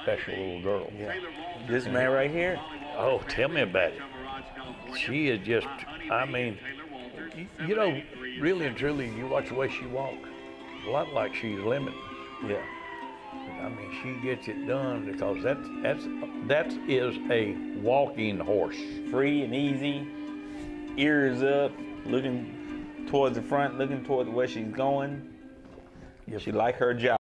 special little girl. Yeah. This man right here. Oh, tell me about it. She is just, I mean, you know, really and truly, you watch the way she walks, a lot like she's limitless. Yeah. I mean, she gets it done because that is a walking horse. Free and easy, ears up, looking towards the front, looking towards where she's going. She like her job.